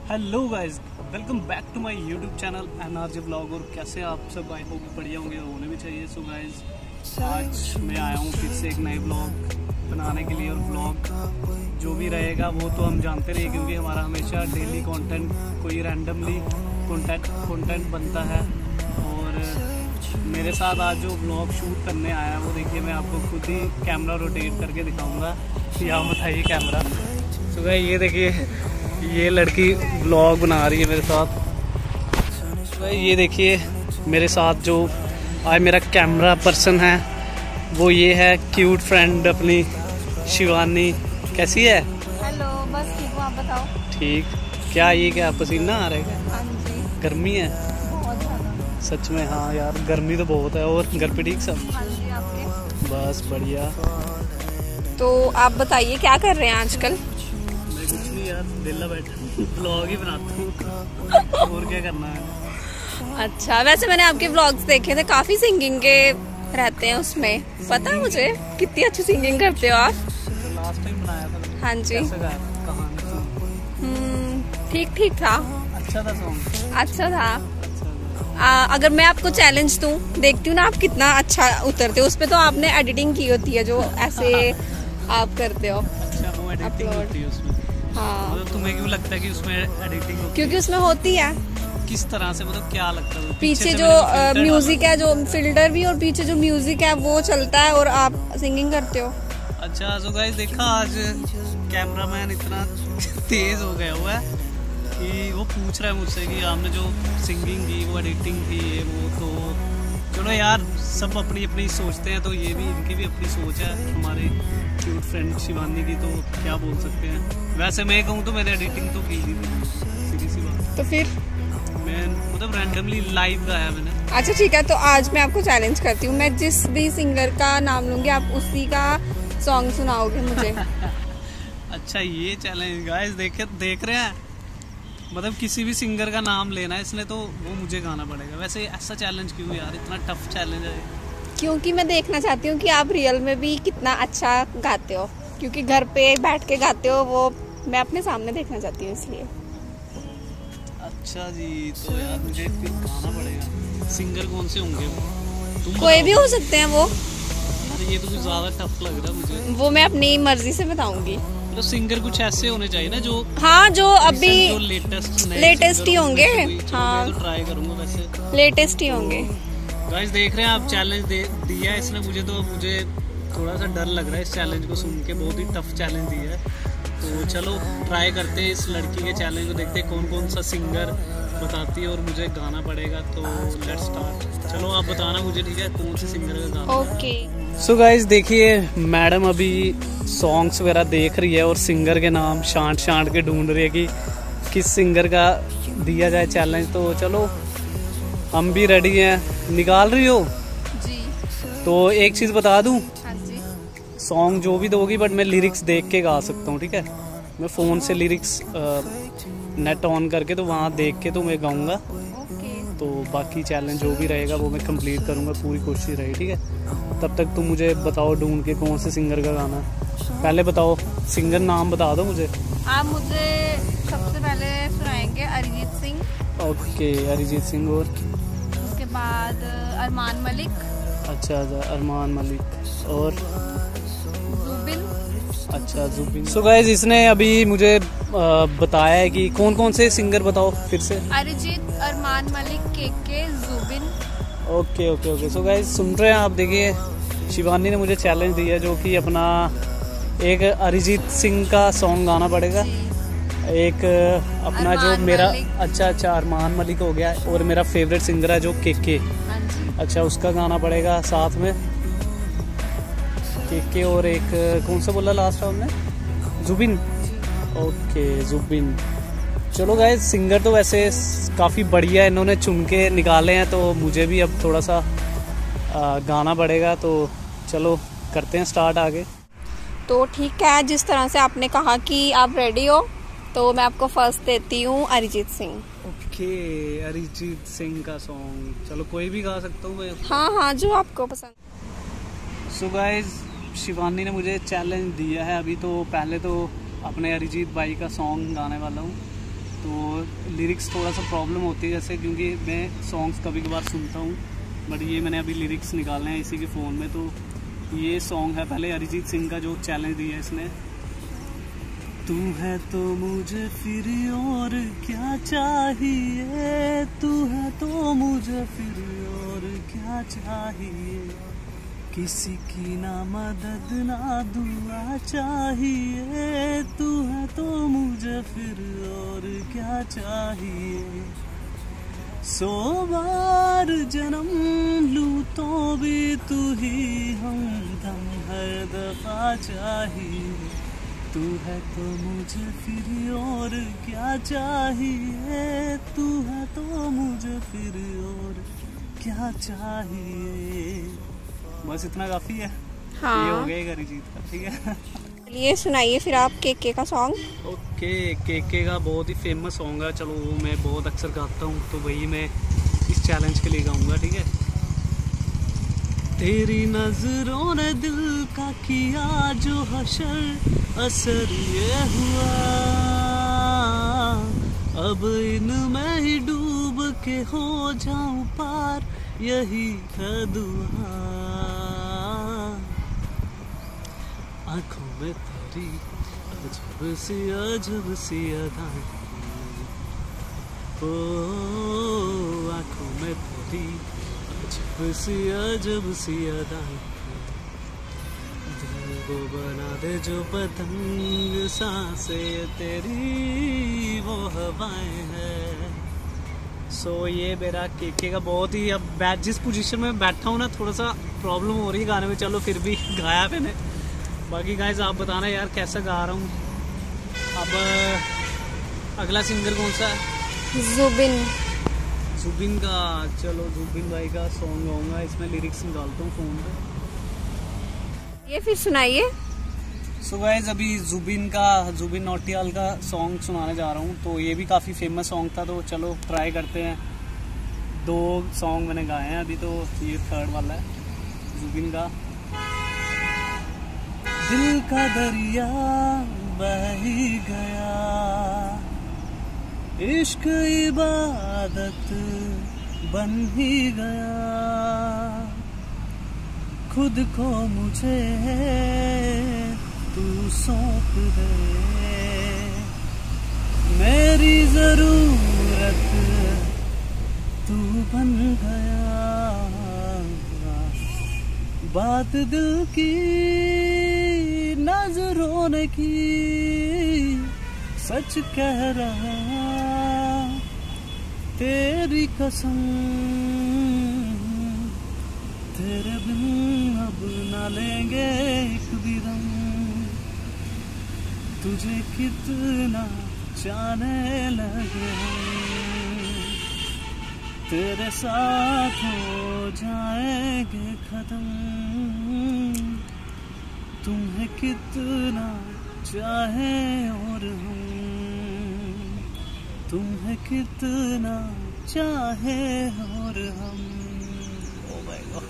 Hello guys, welcome back to my YouTube channel NRJ vlog. और कैसे आप सब? आई होप बढ़िया होंगे, होने भी चाहिए। सो गाइस, आज मैं आया हूँ फिर से एक नए व्लॉग बनाने के लिए। और व्लॉग जो भी रहेगा वो तो हम जानते रहिए, क्योंकि हमारा हमेशा डेली कंटेंट कोई रैंडमली कंटेंट बनता है। और मेरे साथ आज जो व्लॉग शूट करने आया है वो देखिए, मैं आपको खुद ही कैमरा रोटेट करके दिखाऊंगा। यहाँ बताइए कैमरा। तो गाइस ये देखिए, ये लड़की व्लॉग बना रही है मेरे साथ। तो ये देखिए मेरे साथ जो आज मेरा कैमरा पर्सन है वो ये है क्यूट फ्रेंड अपनी शिवानी। कैसी है? हेलो, बस ठीक हूँ, आप बताओ। ठीक। क्या ये क्या पसीना आ रहा है? हाँ जी, गर्मी है बहुत ज़्यादा। सच में। हाँ यार, गर्मी तो बहुत है। और घर पे ठीक सब? हाँ जी, आपके? बस बढ़िया। तो आप बताइए क्या कर रहे हैं आजकल? मैं कुछ नहीं यार, वेला बैठा व्लॉग ही बनाता हूँ और क्या करना है। अच्छा, वैसे मैंने आपके व्लॉग्स देखे थे, काफी सिंगिंग के रहते हैं उसमें। पता है मुझे कितनी अच्छी सिंगिंग करते हो आप। लास्ट टाइम बनाया था। हाँ जी। कैसा गाया था? कहानी ठीक ठीक था। अच्छा था सॉन्ग। अच्छा था। अगर मैं आपको चैलेंज दूं, देखती हूँ ना आप कितना अच्छा उतरते हो। उसपे तो आपने एडिटिंग की होती है जो ऐसे आप करते हो। अच्छा, वो एडिटिंग Upload। होती है उसमें? हाँ, मतलब तुम्हें क्यों लगता है कि उसमें एडिटिंग होती क्योंकि उसमें होती है। है? किस तरह से, मतलब क्या लगता है? पीछे से जो मैंने filter म्यूजिक है, जो फिल्टर भी, और पीछे जो म्यूजिक है वो चलता है और आप सिंगिंग करते हो। डाला। अच्छा, सो गाइस देखा, आज कैमरामैन इतना तेज हो गया हुआ है कि वो पूछ रहा है मुझसे कि आपने जो सिंगिंग की वो एडिटिंग की है वो। तो चलो यार, सब अपनी अपनी सोचते हैं, तो ये भी इनकी भी अपनी सोच है। हमारे क्यूट फ्रेंड शिवानी की तो क्या बोल सकते हैं। वैसे मैं कहूँ तो मैंने एडिटिंग तो की ही थी, सीधी सी बात। तो फिर मैं मतलब रैंडमली लाइव गाया मैंने। अच्छा ठीक है, तो आज मैं आपको चैलेंज करती हूँ। मैं जिस भी सिंगर का नाम लूंगी, आप उसी का सॉन्ग सुनाओगे मुझे। अच्छा, ये चैलेंज गाइस देख रहे हैं, मतलब किसी भी सिंगर का नाम लेना है इसने तो वो मुझे गाना पड़ेगा। वैसे ऐसा चैलेंज क्यों यार, इतना टफ चैलेंज है? क्योंकि मैं देखना चाहती हूँ कि आप रियल में भी कितना अच्छा गाते हो। क्योंकि घर पे बैठ के गाते हो, वो मैं अपने सामने देखना चाहती हूँ, इसलिए। अच्छा जी, तो यार मुझे फिर गाना पड़ेगा। सिंगर कौन से होंगे वो? तुम कोई भी बताओ। हो सकते हैं वो। यार ये तो कुछ ज्यादा टफ लग रहा है मुझे। वो मैं अपनी मर्जी से बताऊंगी। मतलब सिंगर कुछ ऐसे होने चाहिए ना जो हाँ, जो अभी जो लेटेस्ट ही होंगे। हाँ, हाँ, तो ट्राई करूंगा वैसे। लेटेस्ट ही होंगे। गाइस देख रहे हैं आप, चैलेंज दिया है इसने मुझे, तो मुझे थोड़ा सा डर लग रहा है इस चैलेंज को सुन के। बहुत ही टफ चैलेंज दिया है। तो चलो ट्राई करते हैं इस लड़की के चैलेंज को, देखते हैं कौन कौन सा सिंगर बताती है और मुझे गाना पड़ेगा। तो लेट्स स्टार्ट। चलो आप बताना मुझे, ठीक है, कौन से सिंगर का गाना। ओके। सो गाइस देखिए, मैडम अभी सॉन्ग्स वगैरह देख रही है और सिंगर के नाम छांट के ढूंढ रही है कि किस सिंगर का दिया जाए चैलेंज। तो चलो हम भी रेडी हैं। निकाल रही हो? जी। तो एक चीज़ बता दूं, हाँ जी। सॉन्ग जो भी दोगी बट मैं लिरिक्स देख के गा सकता हूँ, ठीक है? मैं फ़ोन से लिरिक्स नेट ऑन करके तो वहाँ देख के तो मैं गाऊँगा। ओके। तो बाकी चैलेंज जो भी रहेगा वो मैं कंप्लीट करूँगा, पूरी कोशिश रही, ठीक है? तब तक तुम मुझे बताओ ढूंढ के कौन से सिंगर का गाना है। पहले बताओ, सिंगर नाम बता दो मुझे। आप मुझे सबसे पहले सुनाएंगे अरिजीत सिंह। ओके, अरिजीत सिंह। और उसके बाद अरमान मलिक। अच्छा, अरमान मलिक। और जुबिन। अच्छा, जुबिन। सो गाइस इसने अभी मुझे बताया है कि कौन कौन से सिंगर, बताओ फिर से। अरिजीत, अरमान मलिक, के Jubin. Okay okay okay. So guys सुन रहे हैं आप, देखिए शिवानी ने मुझे चैलेंज दिया जो कि अपना एक अरिजीत सिंह का सॉन्ग गाना पड़ेगा, एक अपना जो अरमान मेरा मलिक। अच्छा अरमान मलिक हो गया, और मेरा फेवरेट सिंगर है जो के। हाँ जी। अच्छा, उसका गाना पड़ेगा साथ में के। और एक कौन सा बोला लास्ट आपने? जुबिन। ओके, जुबिन। चलो गाइस, सिंगर तो वैसे काफ़ी बढ़िया इन्होंने चुन के निकाले हैं, तो मुझे भी अब थोड़ा सा गाना पड़ेगा। तो चलो करते हैं स्टार्ट आगे। तो ठीक है, जिस तरह से आपने कहा कि आप रेडी हो, तो मैं आपको फर्स्ट देती हूँ अरिजीत सिंह। ओके, अरिजीत सिंह का सॉन्ग। चलो कोई भी गा सकता हूँ मैं। हाँ हाँ, जो आपको पसंद। सो गाइस, शिवानी ने मुझे चैलेंज दिया है अभी, तो पहले तो अपने अरिजीत भाई का सॉन्ग गाने वाला हूँ। तो लिरिक्स थोड़ा सा प्रॉब्लम होती है जैसे, क्योंकि मैं सॉन्ग्स कभी कभार सुनता हूँ, बट ये मैंने अभी लिरिक्स निकालने हैं इसी के फ़ोन में। तो ये सॉन्ग है पहले अरिजीत सिंह का जो चैलेंज दिया है इसने। तू है तो मुझे फिर और क्या चाहिए, तू है तो मुझे फिर और क्या चाहिए, किसी की ना मदद ना दुआ चाहिए, तू है तो मुझे फिर और क्या चाहिए। 100 बार जन्म लूं तो भी तू ही हमदम हर दफा चाहिए, तू है तो मुझे फिर और क्या चाहिए, तू है तो मुझे फिर और क्या चाहिए। बस इतना काफी है। हाँ। ये हो गया अरिजीत का, ठीक है। चलिए सुनाइए फिर आप केके का सॉन्ग। ओके, केके का बहुत ही फेमस सॉन्ग है, चलो वो मैं बहुत अक्सर गाता हूँ, तो वही मैं इस चैलेंज के लिए गाऊंगा, ठीक है। तेरी नजरों ने दिल का किया जो हशर, असर ये हुआ अब इनमें ही डूब के हो जाऊं पार, यही है दुआ। आँखों में तेरी अजब सी अदाएं, ओ आँखों में तेरी अजब सी अदाएं, दिल को बना दे जो पतंग, सांसें तेरी वो हवाएं हैं। सो ये मेरा केके का बहुत ही, अब जिस पोजीशन में बैठा हूँ ना, थोड़ा सा प्रॉब्लम हो रही है गाने में, चलो फिर भी गाया मैंने। बाकी गाइस आप बताना यार कैसा गा रहा हूँ। अब अगला सिंगर कौन सा है? जुबिन का। चलो जुबिन भाई का सॉन्ग गाऊंगा, इसमें लिरिक्स निकालता हूँ फोन पे। ये फिर सुनाइए। सो गाइस अभी जुबिन नौटियाल का सॉन्ग सुनाने जा रहा हूँ, तो ये भी काफ़ी फेमस सॉन्ग था, तो चलो ट्राई करते हैं। 2 सॉन्ग मैंने गाए हैं अभी, तो ये 3rd वाला है जुबिन का। दिल का दरिया बह ही गया, इश्क इबादत बन ही गया, खुद को मुझे तू सौंप दे, मेरी जरूरत तू बन गया, बात दिल की नजरों ने की, सच कह रहा तेरी कसम, तेरे बिन अब न लेंगे एक भी दम, तुझे कितना जाने लगे, तेरे साथ हो जाएंगे खत्म, तुम्हें कितना चाहे और हम, तुम्हें कितना चाहे और हम। ओ माय गॉड,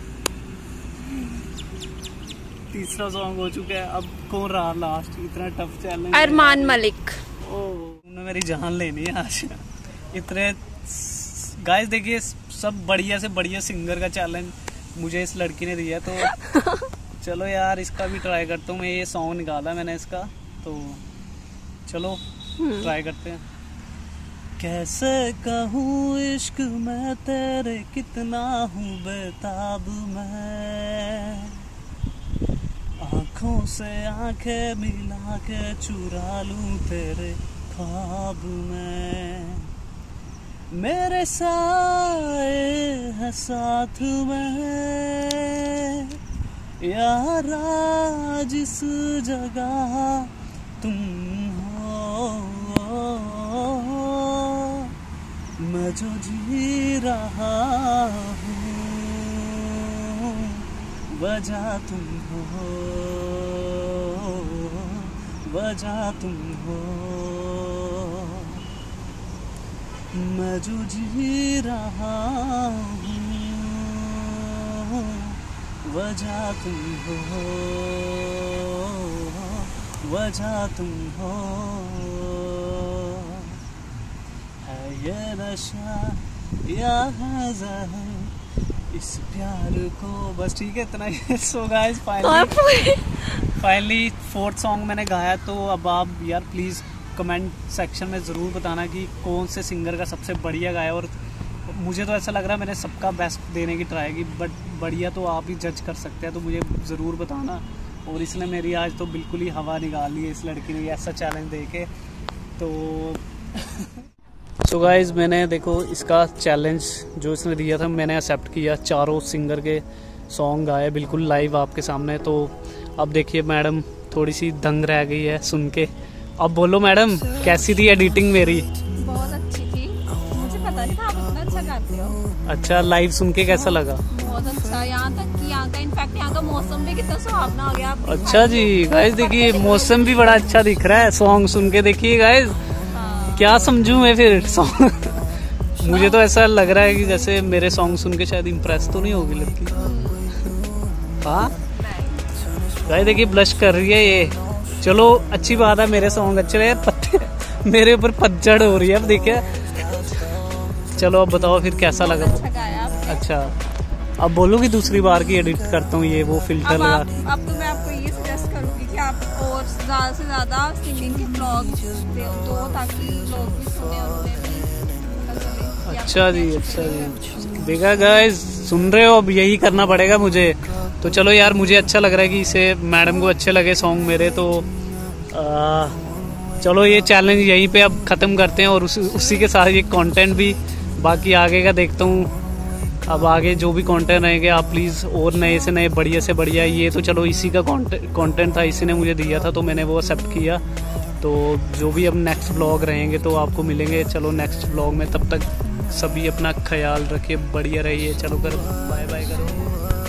तीसरा सॉन्ग हो चुका है। अब कौन रहा लास्ट? इतना टफ चैलेंज। अरमान मलिक। ओ उन्होंने मेरी जान लेनी है आज। इतने गाइस देखिए, सब बढ़िया से बढ़िया सिंगर का चैलेंज मुझे इस लड़की ने दिया, तो चलो यार इसका भी ट्राई करता हूँ। मैं ये सॉन्ग निकाला मैंने इसका, तो चलो ट्राई करते हैं। कैसे कहूँ इश्क मैं तेरे कितना हूँ बेताब मैं, आँखों से आँखें मिला के चुरा लूँ तेरे ख्वाब में, मेरे साए है साथ में यारा जिस जगह तुम हो, मैं जो जी रहा हूँ वजह तुम हो, वजह तुम हो, मैं जो जी रहा हूँ वजह तुम हो, वजह तुम हो। ये नशा या है ज़हर इस प्यार को, बस ठीक है इतना ही। So guys finally 4th song मैंने गाया। तो अब आप यार प्लीज़ कमेंट सेक्शन में ज़रूर बताना कि कौन से सिंगर का सबसे बढ़िया गाया। और मुझे तो ऐसा लग रहा है मैंने सबका बेस्ट देने की ट्राई की, बट बढ़िया तो आप ही जज कर सकते हैं, तो मुझे ज़रूर बताना। और इसने मेरी आज तो बिल्कुल ही हवा निकाल ली है इस लड़की ने ऐसा चैलेंज दे के। तो सो गाइस मैंने देखो इसका चैलेंज जो इसने दिया था मैंने एक्सेप्ट किया। चारों सिंगर के सॉन्ग गाए बिल्कुल लाइव आपके सामने। तो अब देखिए मैडम थोड़ी सी दंग रह गई है सुन के। अब बोलो मैडम कैसी थी एडिटिंग मेरी? बहुत अच्छी थी, मुझे पता नहीं था आप इतना अच्छा गाते हो। अच्छा, लाइव सुन के कैसा लगा? बहुत अच्छा, यहाँ तक कि यहाँ का इनफैक्ट यहाँ का मौसम भी कितना सुहावना हो गया। अच्छा जी गाइस देखिए मौसम भी बड़ा अच्छा दिख रहा है सॉन्ग सुन के। देखिए गाइस क्या समझूं मैं फिर सॉन्ग मुझे तो ऐसा लग रहा है कि जैसे मेरे सॉन्ग सुन के शायद इम्प्रेस तो नहीं होगी लड़की। हाँ गाइस देखिए ब्लश कर रही है ये। चलो अच्छी बात है, मेरे सॉन्ग अच्छे रहे। पत्ते मेरे ऊपर पतझड़ हो रही है अब देखिए। चलो अब बताओ फिर कैसा लगा? अच्छा अब बोलूँगी दूसरी बार की एडिट करता हूँ ये वो फिल्टर लगा। अब तो मैं आपको ये सजेस्ट करूँगी कि आप और ज़्यादा से ज़्यादा सिंगिंग के ब्लॉग दो ताकि लोग भी सुने और उन्हें भी पता चले। अच्छा जी देखा गाइस सुन रहे हो, अब यही करना पड़ेगा मुझे। तो चलो यार मुझे अच्छा लग रहा है कि इसे मैडम को अच्छे लगे सॉन्ग मेरे। तो चलो ये चैलेंज यहीं पे अब ख़त्म करते हैं और उसी के साथ ये कंटेंट भी बाकी आगे का देखता हूँ। अब आगे जो भी कंटेंट रहेंगे आप प्लीज़ और नए से नए बढ़िया से बढ़िया। ये तो चलो इसी का कंटेंट था, इसी ने मुझे दिया था तो मैंने वो एक्सेप्ट किया। तो जो भी अब नेक्स्ट व्लॉग रहेंगे तो आपको मिलेंगे चलो नेक्स्ट व्लॉग में। तब तक सभी अपना ख्याल रखिए, बढ़िया रहिए। चलो कर बाय बाय करो।